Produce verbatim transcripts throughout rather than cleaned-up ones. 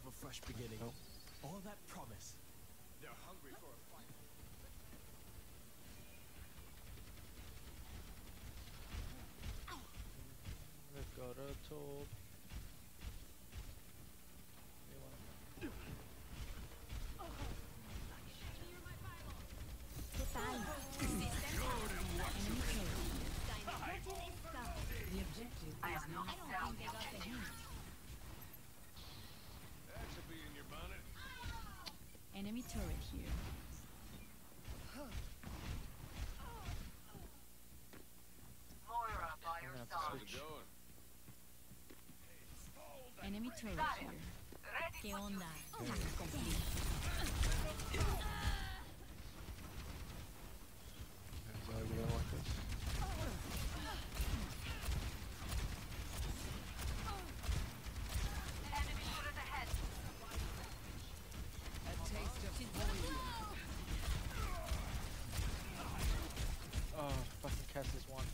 of a fresh beginning. Oh. All that promise. They're hungry for a fight. They've got a top. The objective I is am not not down. down the objective. That should be in your bonnet. Enemy turret here. Moira by your How's it side. going? Enemy turret Got it. here. Ready ¿Qué for onda? duty. Task complete. Is over there like this? Enemy turret ahead. She's gonna blow. Oh, fucking Cass is one.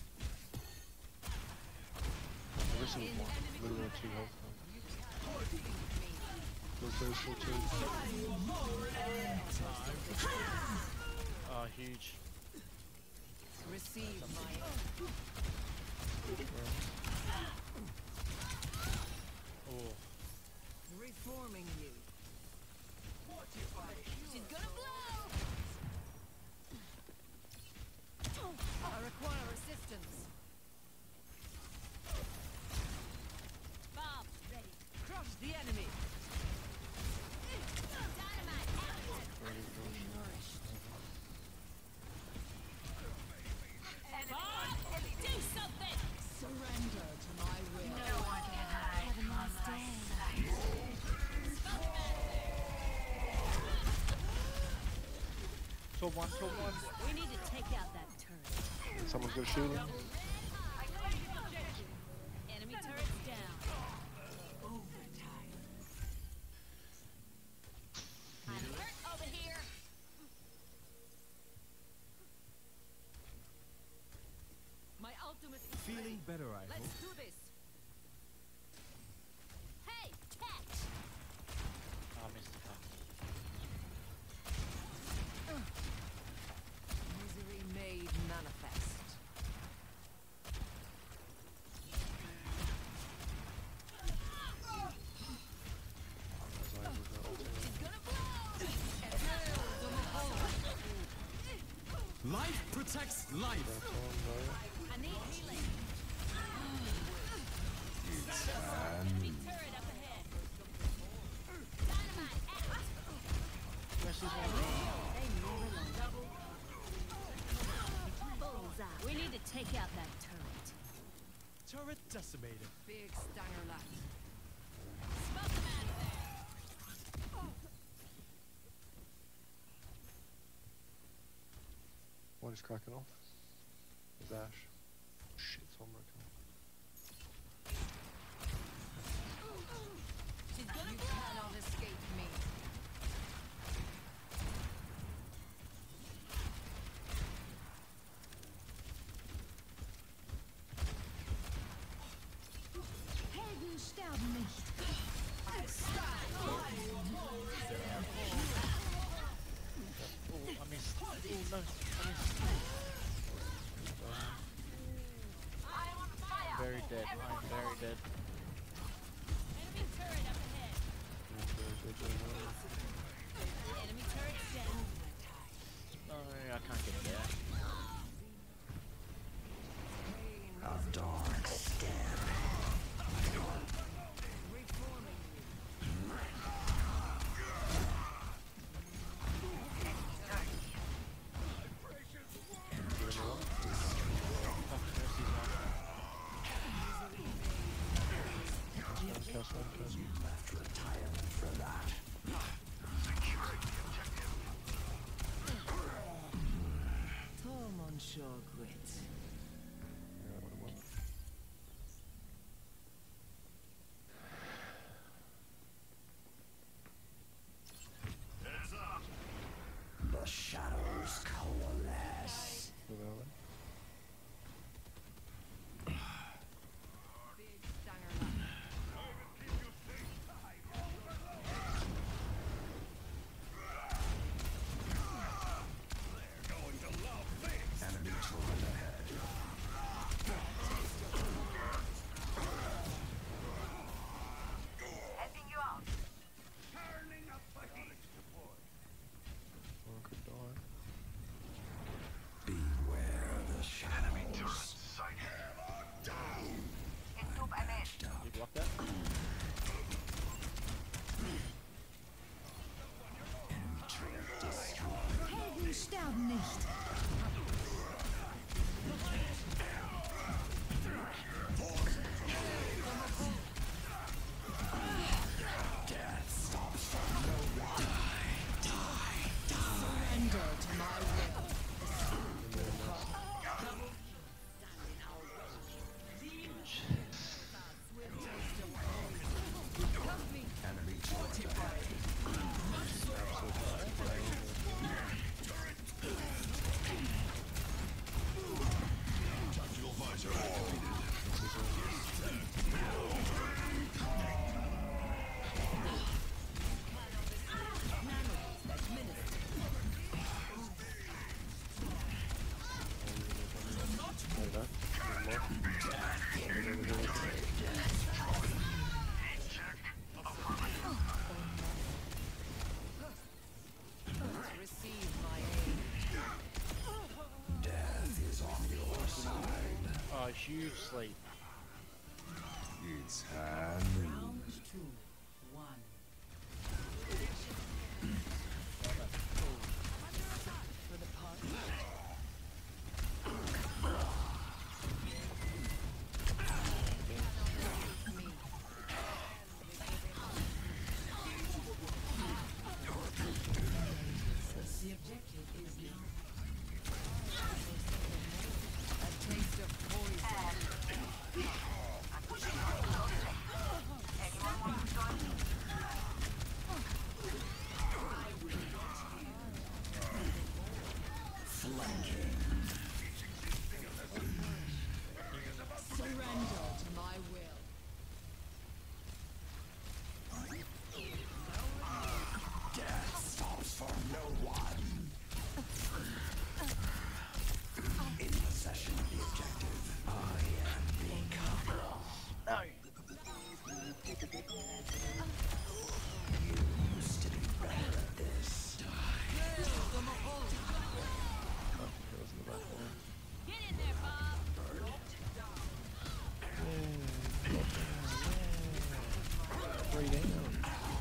I wish it was one. Literally on two health. Those those still two. Oh, huge. Receive my Oh, reforming you. She's gonna blow. I require assistance. Bomb ready. Crush the enemy. Dynamite active. very good. Bomb. Do something. Surrender to my will. No one can hide Have a nice from my day. Top one, top one. We need to take out that turret. Someone's got to shoot him. Enemy turret's down. Overtime. I'm hurt over here. My ultimate is Feeling ready. better, I hope. Let's do this. Hey, catch. Oh, I missed the pass. Misery made manifest. As I was uh, ultimate. She's gonna blow. Life protects life. That's on, though. I need healing. Enemy turret up ahead. Dynamite active. Yes, he's one. They never learn. Bullseye. We need to take out that turret. Turret decimated. Big stanger left. Smoke them out of there. One is cracking off. There's Ash. Shit, Sombra coming. She's gonna You blow. cannot escape me. Helden sterben nicht. Oh, I missed. Oh, no. I missed. I'm on fire. I'm very dead. I'm very dead. Enemy turret up ahead. Enemy turret's down. No, I can't get there. Reforming you. Fuck, Mercy's one. One cast, one cast. Tom on shore quit. Yeah, I would've won. The shadows coalesce. Go that way. Big stanger left. huge sleep. It's time. Round two. One. For the party. Me. The objective is now. A taste of poison. Anyone want to join me? Flanking. Surrender to my will. Death stops for no one. In possession of the objective. I am the conqueror. No. Used to be better at this. Kills in the back line. Get in there, Bob. Three down.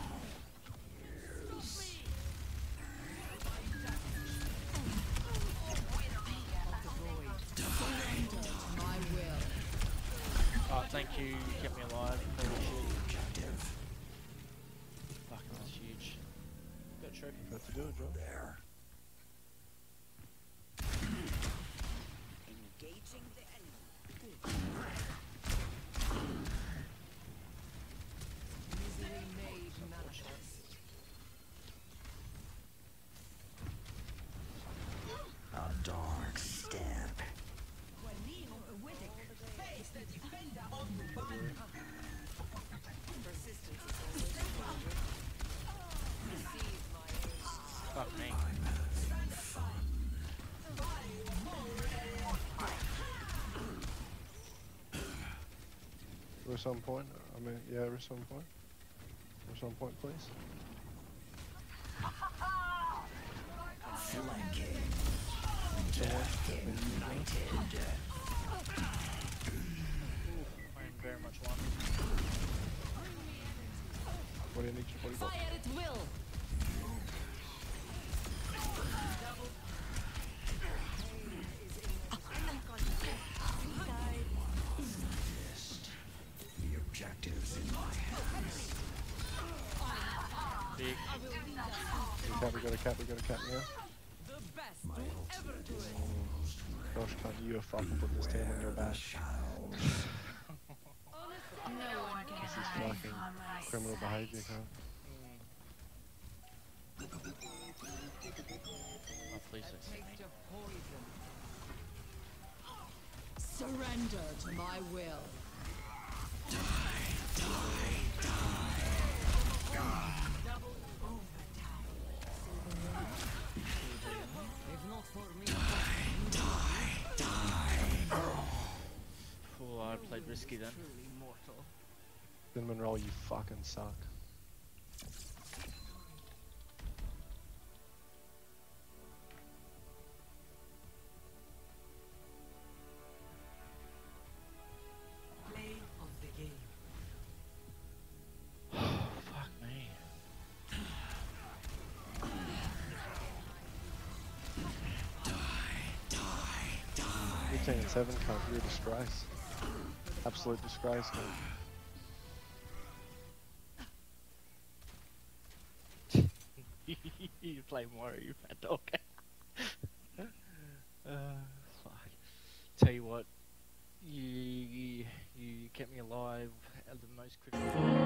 Surrender to my will. Oh, thank you. You kept me alive. Holy shit. Objective. Fucking that's huge. Got a trophy. Got to do it, Joe. There. Engaging the enemy. Misery made manifest. A dark stamp. Persistence is always dangerous. Receive my aid. Fuck me. I'm having fun. Resume point. I mean, yeah, resume point. Resume point, please. Flanking. Death ignited. I'm very much one. What do you need? What do you got? Fire at will. The objective's in my hands. Big. We got, we got a cat, we got a cat, yeah. The best My to ever ultimate do is it. almost ready. Gosh, can't you have fucking put this team on your The back? shadows. No one can This is fucking criminal behaviour, cunt. Oh, please don't see me. Taste of poison. Surrender to my will. If not for me, Oh, I played risky then. truly mortal. Cinnamon roll, you fucking suck. Play of the game. Fuck me. fifteen and seven, cunt, you're a disgrace. Absolute disgrace, cunt. You play Mario, you fat dog. uh, fuck. Tell you what, you, you you kept me alive at the most critical.